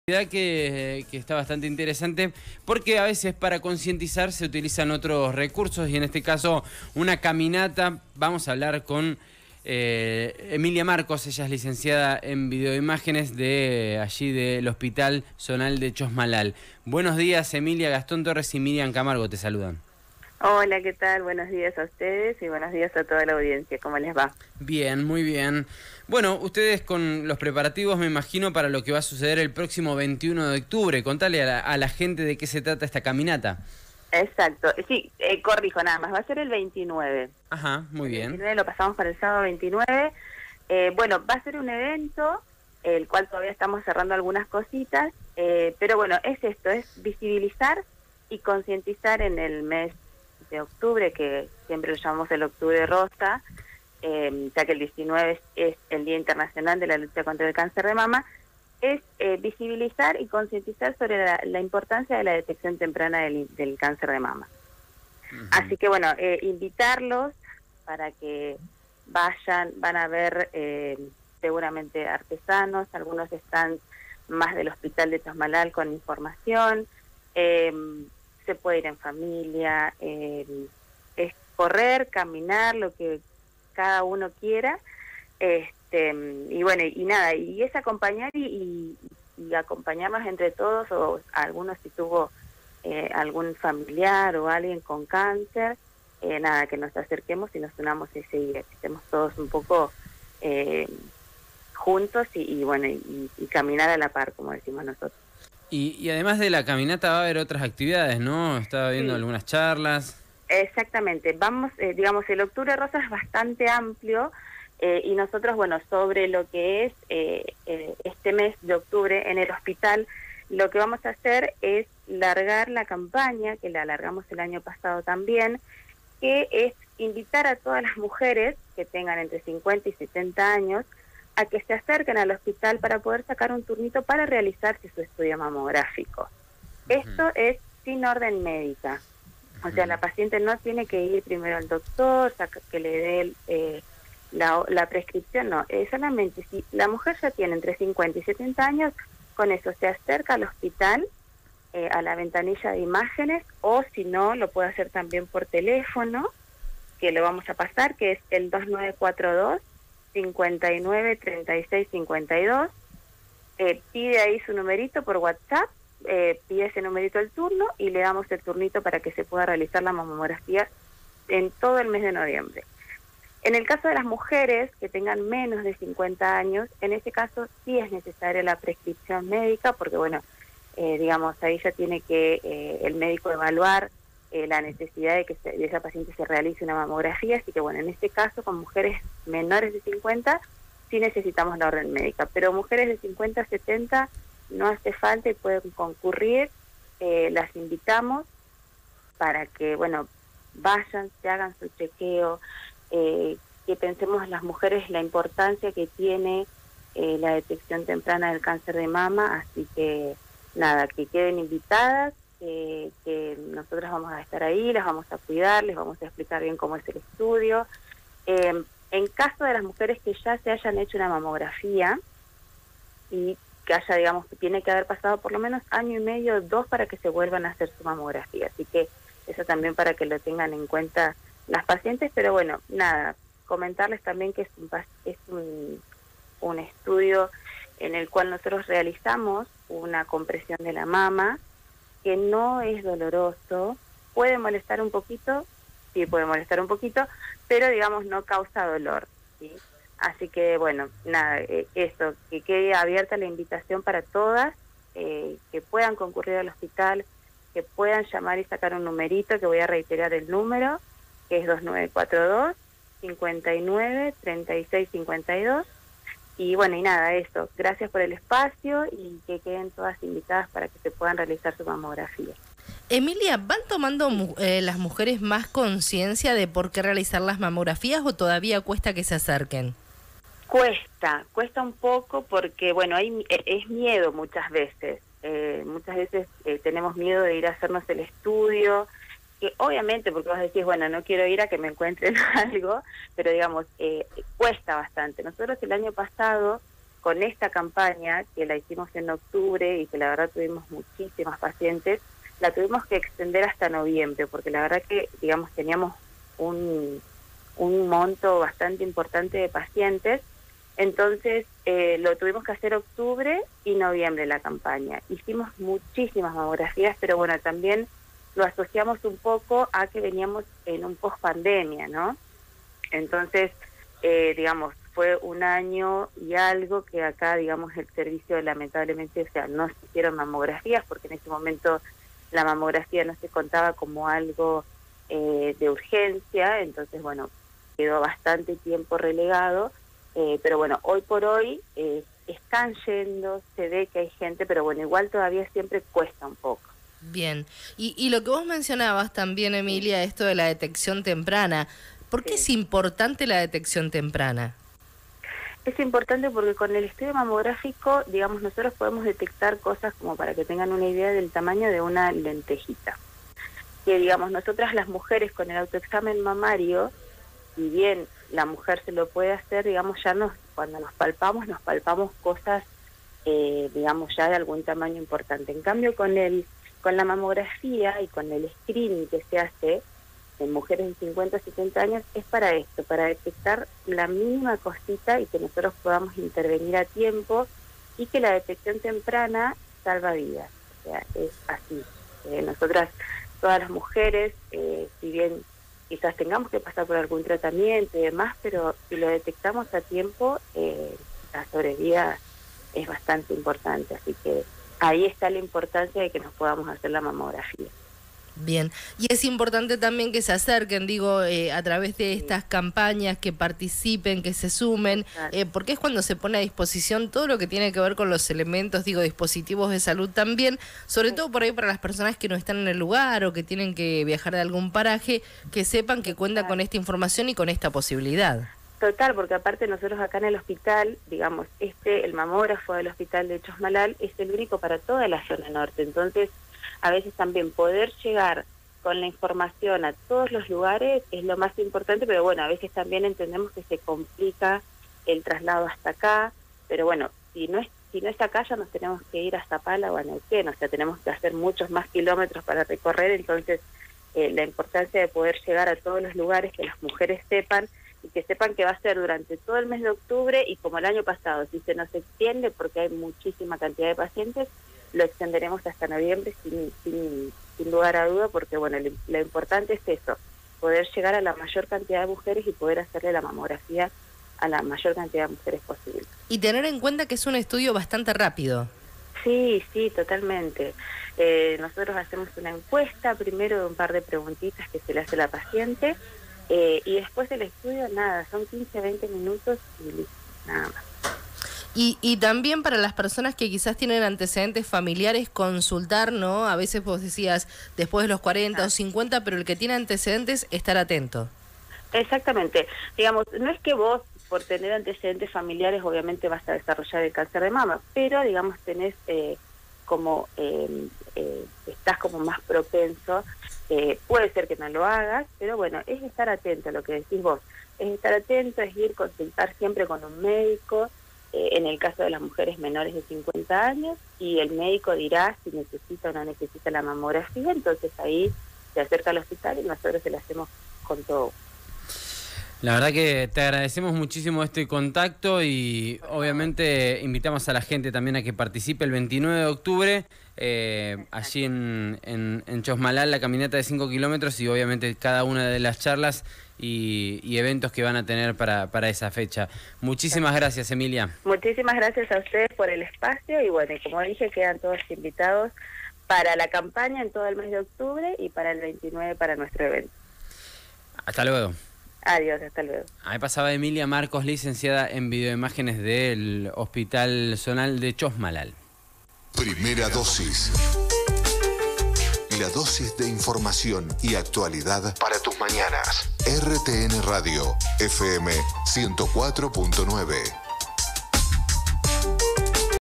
Que está bastante interesante porque a veces para concientizar se utilizan otros recursos y en este caso una caminata. Vamos a hablar con Emilia Marcos. Ella es licenciada en videoimágenes de allí del Hospital Zonal de Chosmalal. Buenos días, Emilia. Gastón Torres y Miriam Camargo te saludan. Hola, ¿qué tal? Buenos días a ustedes y buenos días a toda la audiencia. ¿Cómo les va? Bien, muy bien. Bueno, ustedes con los preparativos, me imagino, para lo que va a suceder el próximo 21 de octubre. Contale a la gente de qué se trata esta caminata. Exacto. Sí, corrijo nada más. Va a ser el 29. Ajá, muy bien. El 29 lo pasamos para el sábado 29. Bueno, va a ser un evento, el cual todavía estamos cerrando algunas cositas, pero bueno, es esto, es visibilizar y concientizar en el mes de octubre, que siempre lo llamamos el octubre rosa, ya que el 19 es el Día Internacional de la Lucha contra el Cáncer de Mama, es visibilizar y concientizar sobre la importancia de la detección temprana del cáncer de mama. Así que bueno, invitarlos para que van a ver seguramente artesanos, algunos están más del Hospital de Chosmalal con información, se puede ir en familia, es correr, caminar, lo que cada uno quiera, y bueno, y nada, y es acompañar y acompañarnos entre todos, o algunos si tuvo algún familiar o alguien con cáncer, nada, que nos acerquemos y nos unamos ese día, que estemos todos un poco juntos y bueno, y caminar a la par, como decimos nosotros. Y además de la caminata va a haber otras actividades, ¿no? Estaba viendo Sí. algunas charlas. Exactamente, vamos, digamos, el Octubre Rosa es bastante amplio y nosotros, bueno, sobre lo que es este mes de octubre en el hospital, lo que vamos a hacer es largar la campaña, que la alargamos el año pasado también, que es invitar a todas las mujeres que tengan entre 50 y 70 años a que se acerquen al hospital para poder sacar un turnito para realizarse su estudio mamográfico. Esto es sin orden médica. O sea, la paciente no tiene que ir primero al doctor, que le dé la prescripción, no. Solamente si la mujer ya tiene entre 50 y 70 años, con eso se acerca al hospital, a la ventanilla de imágenes, o si no, lo puede hacer también por teléfono, que lo vamos a pasar, que es el 2942 59 36 52. Pide ahí su numerito por WhatsApp, pide ese numerito del turno y le damos el turnito para que se pueda realizar la mamografía en todo el mes de noviembre. En el caso de las mujeres que tengan menos de 50 años, en ese caso sí es necesaria la prescripción médica, porque bueno, digamos, ahí ya tiene que el médico evaluar la necesidad de que de esa paciente se realice una mamografía, así que bueno, en este caso con mujeres menores de 50 sí necesitamos la orden médica, pero mujeres de 50 a 70 no hace falta y pueden concurrir, las invitamos para que, bueno, vayan, se hagan su chequeo, que pensemos las mujeres la importancia que tiene la detección temprana del cáncer de mama, así que nada, que queden invitadas, que nosotros vamos a estar ahí, las vamos a cuidar, les vamos a explicar bien cómo es el estudio. En caso de las mujeres que ya se hayan hecho una mamografía y que haya, digamos, que tiene que haber pasado por lo menos año y medio, 2 para que se vuelvan a hacer su mamografía. Así que eso también para que lo tengan en cuenta las pacientes. Pero bueno, nada, comentarles también que es un estudio en el cual nosotros realizamos una compresión de la mama, que no es doloroso, puede molestar un poquito, sí puede molestar un poquito, pero digamos no causa dolor, ¿sí? Así que bueno, nada, esto, que quede abierta la invitación para todas, que puedan concurrir al hospital, que puedan llamar y sacar un numerito, que voy a reiterar el número, que es 2942 59 36 52. Y bueno, y nada, eso, gracias por el espacio y que queden todas invitadas para que se puedan realizar su mamografía. Emilia, ¿van tomando las mujeres más conciencia de por qué realizar las mamografías o todavía cuesta que se acerquen? Cuesta un poco porque, bueno, es miedo muchas veces. Muchas veces tenemos miedo de ir a hacernos el estudio, que obviamente, porque vos decís, bueno, no quiero ir a que me encuentren algo, pero digamos, cuesta bastante. Nosotros el año pasado con esta campaña, que la hicimos en octubre y que la verdad tuvimos muchísimas pacientes, la tuvimos que extender hasta noviembre, porque la verdad que, digamos, teníamos un monto bastante importante de pacientes. Entonces lo tuvimos que hacer octubre y noviembre la campaña. Hicimos muchísimas mamografías, pero bueno, también lo asociamos un poco a que veníamos en un post-pandemia, ¿no? Entonces, digamos, fue un año y algo que acá, digamos, el servicio lamentablemente, o sea, no se hicieron mamografías porque en ese momento la mamografía no se contaba como algo de urgencia, entonces, bueno, quedó bastante tiempo relegado. Pero bueno, hoy por hoy están yendo, se ve que hay gente, pero bueno, igual todavía siempre cuesta un poco. Bien, y lo que vos mencionabas también, Emilia, esto de la detección temprana, ¿por qué es importante la detección temprana? Es importante porque con el estudio mamográfico, digamos, nosotros podemos detectar cosas como para que tengan una idea del tamaño de una lentejita. Que digamos, nosotras las mujeres con el autoexamen mamario, si bien la mujer se lo puede hacer, digamos, ya cuando nos palpamos cosas, digamos, ya de algún tamaño importante. En cambio, con la mamografía y con el screening que se hace en mujeres de 50 a 70 años, es para esto, para detectar la mínima cosita y que nosotros podamos intervenir a tiempo, y que la detección temprana salva vidas. O sea, es así. Nosotras, todas las mujeres, si bien quizás tengamos que pasar por algún tratamiento y demás, pero si lo detectamos a tiempo, la sobrevida es bastante importante. Así que ahí está la importancia de que nos podamos hacer la mamografía. Bien, y es importante también que se acerquen, digo, a través de estas campañas, que participen, que se sumen, porque es cuando se pone a disposición todo lo que tiene que ver con los elementos, digo, dispositivos de salud también, sobre todo por ahí para las personas que no están en el lugar o que tienen que viajar de algún paraje, que sepan que cuenta con esta información y con esta posibilidad. Total, porque aparte nosotros acá en el hospital, digamos, el mamógrafo del hospital de Chosmalal es el único para toda la zona norte, entonces a veces también poder llegar con la información a todos los lugares es lo más importante, pero bueno, a veces también entendemos que se complica el traslado hasta acá, pero bueno, si no es acá ya nos tenemos que ir hasta Pala o a Neuquén, o sea, tenemos que hacer muchos más kilómetros para recorrer, entonces la importancia de poder llegar a todos los lugares, que las mujeres sepan, y que sepan que va a ser durante todo el mes de octubre, y como el año pasado, si se nos extiende, porque hay muchísima cantidad de pacientes, lo extenderemos hasta noviembre sin lugar a duda, porque bueno, lo importante es eso, poder llegar a la mayor cantidad de mujeres y poder hacerle la mamografía a la mayor cantidad de mujeres posible. Y tener en cuenta que es un estudio bastante rápido. Sí, totalmente. Nosotros hacemos una encuesta, primero de un par de preguntitas que se le hace a la paciente, y después del estudio, nada, son 15, 20 minutos y listo, nada más. Y también para las personas que quizás tienen antecedentes familiares, consultar, ¿no? A veces vos decías después de los 40 o 50, pero el que tiene antecedentes, estar atento. Exactamente. Digamos, no es que vos, por tener antecedentes familiares, obviamente vas a desarrollar el cáncer de mama, pero, digamos, tenés estás como más propenso. Puede ser que no lo hagas, pero bueno, es estar atento a lo que decís vos. Es estar atento, es ir a consultar siempre con un médico, en el caso de las mujeres menores de 50 años, y el médico dirá si necesita o no necesita la mamografía, entonces ahí se acerca al hospital y nosotros se la hacemos con todo. La verdad que te agradecemos muchísimo este contacto y obviamente invitamos a la gente también a que participe el 29 de octubre allí en Chosmalal, la caminata de 5 kilómetros y obviamente cada una de las charlas y eventos que van a tener para esa fecha. Muchísimas gracias, Emilia. Muchísimas gracias a ustedes por el espacio y bueno, y como dije, quedan todos invitados para la campaña en todo el mes de octubre y para el 29 para nuestro evento. Hasta luego. Adiós, hasta luego. Ahí pasaba Emilia Marcos, licenciada en videoimágenes del Hospital Zonal de Chosmalal. Primera dosis. La dosis de información y actualidad para tus mañanas. RTN Radio, FM 104.9.